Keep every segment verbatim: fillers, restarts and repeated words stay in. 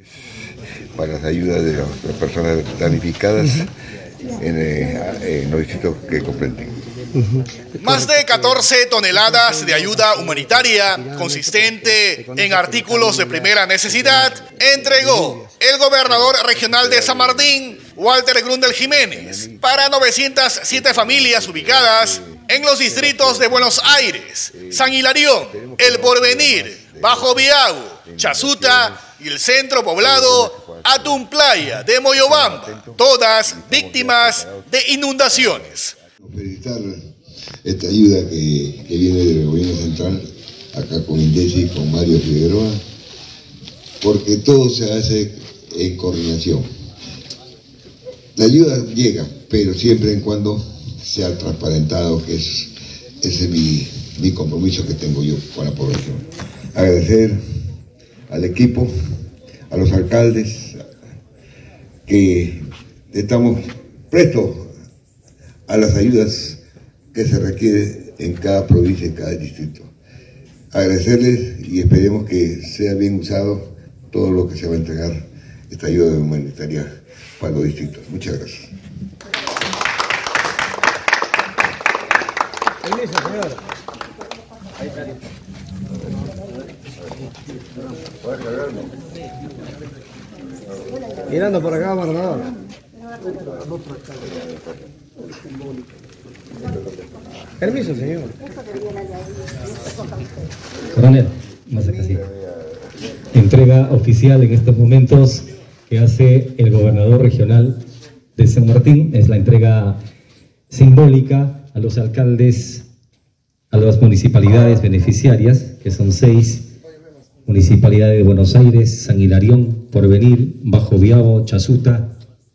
Para las ayudas de las personas damnificadas en, eh, en los distritos que comprenden. Más de catorce toneladas de ayuda humanitaria consistente en artículos de primera necesidad entregó el gobernador regional de San Martín, Walter Grundel Jiménez, para novecientas siete familias ubicadas en los distritos de Buenos Aires, San Hilarión, El Porvenir, Bajo Biago, Chasuta y el centro poblado Atún Playa de Moyobamba, todas víctimas de inundaciones. Felicitar esta ayuda que, que viene del gobierno central, acá con Indesi, con Mario Figueroa, porque todo se hace en coordinación. La ayuda llega, pero siempre en cuando sea transparentado, que es, ese es mi, mi compromiso que tengo yo con la población. Agradecer al equipo, a los alcaldes, que estamos prestos a las ayudas que se requieren en cada provincia, en cada distrito. Agradecerles y esperemos que sea bien usado todo lo que se va a entregar, esta ayuda humanitaria para los distritos. Muchas gracias. Mirando por acá, gobernador. Permiso, señor. Coronel, más acá sí. Entrega oficial en estos momentos que hace el gobernador regional de San Martín. Es la entrega simbólica a los alcaldes, a las municipalidades beneficiarias, que son seis municipalidades de Buenos Aires, San Hilarión, Porvenir, Bajo Biago, Chasuta.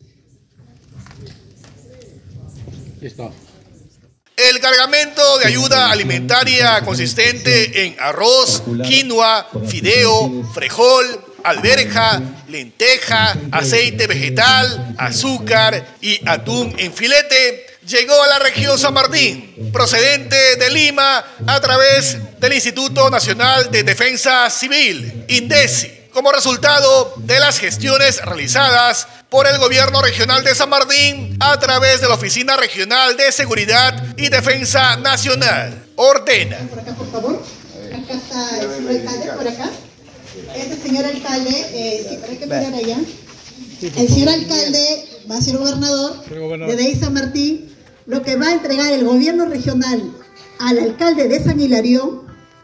Listo. El cargamento de ayuda alimentaria consistente en arroz, quinoa, fideo, frijol, alberja, lenteja, aceite vegetal, azúcar y atún en filete llegó a la región San Martín, procedente de Lima, a través del Instituto Nacional de Defensa Civil, INDECI, como resultado de las gestiones realizadas por el Gobierno Regional de San Martín a través de la Oficina Regional de Seguridad y Defensa Nacional. Ordena. Por acá, por favor. Acá está el señor alcalde, por acá. Este señor alcalde, eh, sí, para que mirar allá. El señor alcalde va a ser gobernador de ahí San Martín. Lo que va a entregar el gobierno regional al alcalde de San Hilarión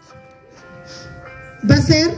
va a ser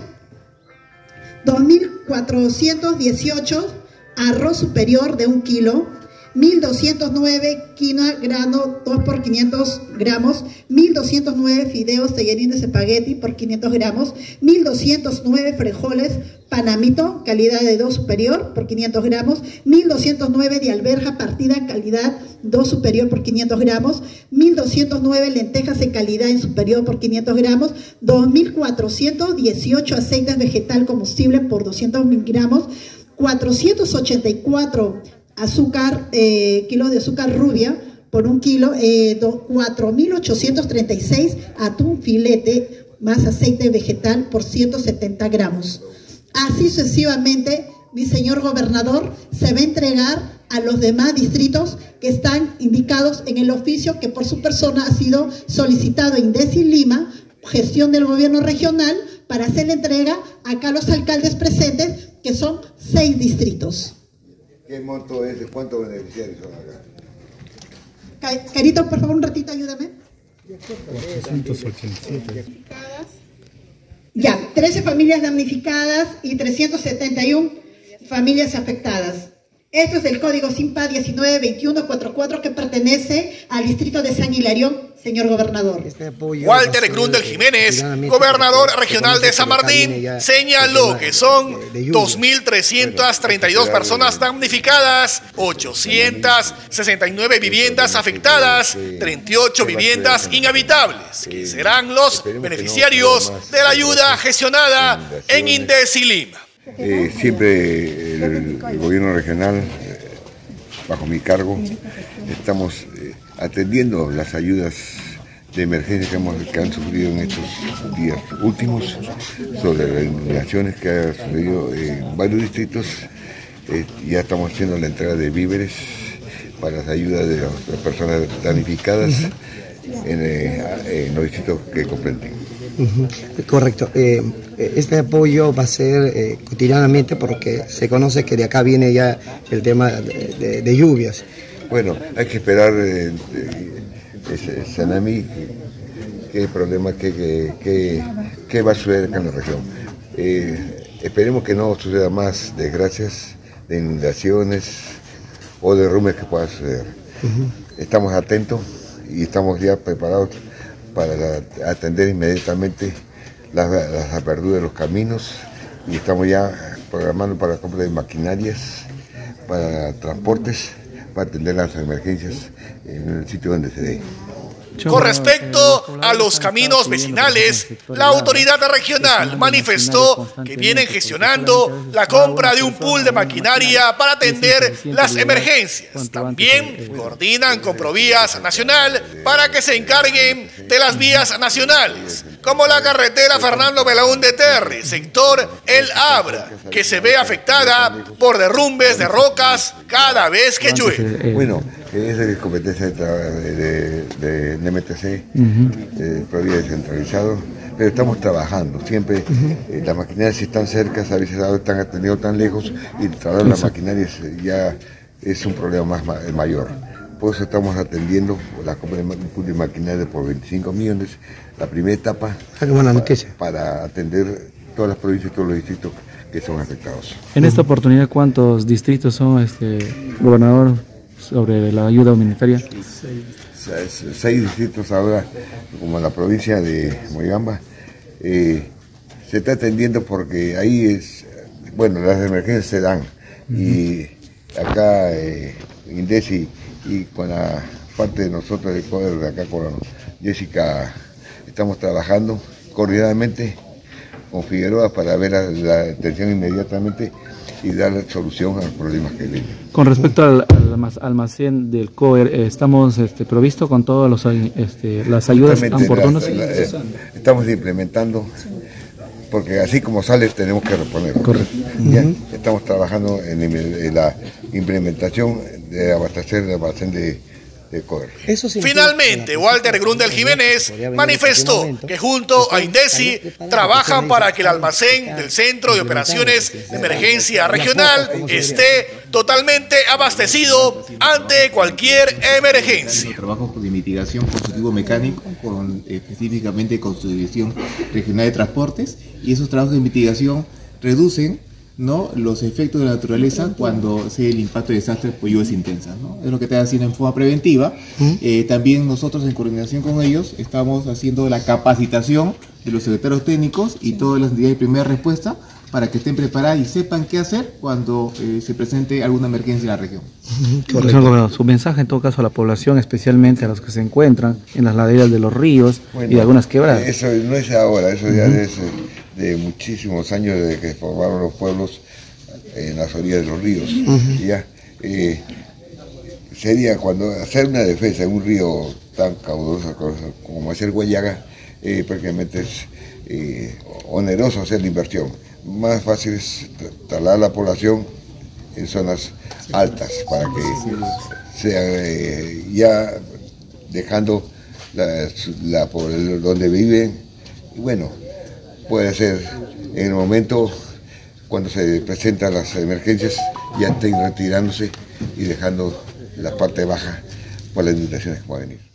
dos mil cuatrocientos dieciocho arroz superior de un kilo, mil doscientos nueve quinoa grano dos por quinientos gramos, mil doscientos nueve fideos tallarines espagueti por quinientos gramos, mil doscientos nueve frijoles panamito calidad de dos superior por quinientos gramos, mil doscientos nueve de alberja partida calidad dos superior por quinientos gramos, mil doscientos nueve lentejas de calidad en superior por quinientos gramos, dos mil cuatrocientos dieciocho aceites vegetal combustible por doscientos gramos, cuatrocientos ochenta y cuatro azúcar, eh, kilos de azúcar rubia por un kilo, eh, cuatro mil ochocientos treinta y seis atún filete más aceite vegetal por ciento setenta gramos. Así sucesivamente, mi señor gobernador, se va a entregar a los demás distritos que están indicados en el oficio que por su persona ha sido solicitado en INDECI Lima, gestión del gobierno regional, para hacer la entrega acá a los alcaldes presentes, que son seis distritos. ¿Qué monto es? ¿Cuántos beneficiarios son acá? Carito, por favor, un ratito, ayúdame. cuatrocientos ochenta y siete. Ya, trece familias damnificadas y trescientas setenta y una familias afectadas. Esto es el código SINPA diecinueve veintiuno cuarenta y cuatro que pertenece al distrito de San Hilarión, señor gobernador. Walter Grundel Jiménez, gobernador regional de San Martín, señaló que son dos mil trescientas treinta y dos personas damnificadas, ochocientas sesenta y nueve viviendas afectadas, treinta y ocho viviendas inhabitables, que serán los beneficiarios de la ayuda gestionada en INDECI Lima. Eh, siempre el, el gobierno regional, eh, bajo mi cargo, estamos eh, atendiendo las ayudas de emergencia que, hemos, que han sufrido en estos días últimos, sobre las inundaciones que han sucedido en varios distritos. Eh, ya estamos haciendo la entrega de víveres para las ayudas de las personas damnificadas en, eh, en los distritos que comprenden. Uh-huh. Correcto. Eh, este apoyo va a ser eh, cotidianamente porque se conoce que de acá viene ya el tema de, de, de lluvias. Bueno, hay que esperar eh, ese tsunami, qué problema, qué, qué, qué, qué va a suceder acá en la región. Eh, esperemos que no suceda más desgracias de inundaciones o derrumbes que puedan suceder. Uh-huh. Estamos atentos y estamos ya preparados para la, atender inmediatamente las, las aperturas de los caminos y estamos ya programando para la compra de maquinarias, para transportes, para atender las emergencias en el sitio donde se dé. Con respecto a los caminos vecinales, la autoridad regional manifestó que vienen gestionando la compra de un pool de maquinaria para atender las emergencias. También coordinan con Provías Nacional para que se encarguen de las vías nacionales, como la carretera Fernando Belaúnde Terry, sector El Abra, que se ve afectada por derrumbes de rocas cada vez que llueve. Bueno, es de competencia de, de, de, de M T C, uh-huh. eh, Provías descentralizado, pero estamos trabajando. Siempre uh-huh. eh, las maquinarias están cerca, a veces están atendiendo tan lejos y trasladar las maquinarias ya es un problema más ma mayor. Por eso estamos atendiendo la compra de maquinaria por veinticinco millones, la primera etapa, ah, buena noticia. Pa para atender todas las provincias y todos los distritos que son afectados. En esta oportunidad, ¿cuántos distritos son, este gobernador, sobre la ayuda humanitaria? Seis, seis distritos ahora, como la provincia de Moyobamba. Eh, se está atendiendo porque ahí es, bueno, las emergencias se dan. Uh-huh. Y acá, eh, Indesi, y con la parte de nosotros de Coder, de acá con Jessica, estamos trabajando coordinadamente con Figueroa para ver la, la atención inmediatamente y dar solución a los problemas que vienen. Con respecto al, al almacén del C O E R, ¿estamos este, provistos con todas este, las ayudas oportunas? La, la, eh, estamos implementando, porque así como sale tenemos que reponer. Correcto. ¿Ya? Uh-huh. Estamos trabajando en, en la implementación de abastecer el almacén de, de C O E R. Finalmente, Walter Grundel Jiménez manifestó que junto a Indesi trabajan para que el almacén del Centro de Operaciones de Emergencia Regional esté totalmente abastecido ante cualquier emergencia. Trabajos de mitigación constructivo mecánico, con, específicamente con su División Regional de Transportes, y esos trabajos de mitigación reducen, ¿no?, los efectos de la naturaleza cuando se el impacto de desastres por lluvias intensas, ¿no? Es lo que está haciendo en forma preventiva. ¿Mm? Eh, también nosotros, en coordinación con ellos, estamos haciendo la capacitación de los secretarios técnicos y todas las entidades de primera respuesta para que estén preparadas y sepan qué hacer cuando eh, se presente alguna emergencia en la región. Correcto. Su mensaje en todo caso a la población, especialmente a los que se encuentran en las laderas de los ríos, bueno, y de algunas quebradas. Eso no es ahora, eso ya uh-huh. es de muchísimos años desde que formaron los pueblos en las orillas de los ríos. Uh-huh. Ya, eh, sería cuando hacer una defensa en un río tan caudaloso como es el Guayaga, eh, prácticamente es eh, oneroso hacer la inversión. Más fácil es trasladar la población en zonas altas para que sea eh, ya dejando la, la, donde viven. Y bueno, puede ser en el momento cuando se presentan las emergencias ya estén retirándose y dejando la parte baja por las inundaciones que pueden venir.